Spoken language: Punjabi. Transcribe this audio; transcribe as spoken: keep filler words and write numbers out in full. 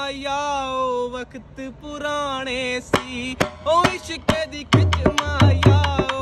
माया ओ वक्त पुराने सी ओ इश्क दी खिच माया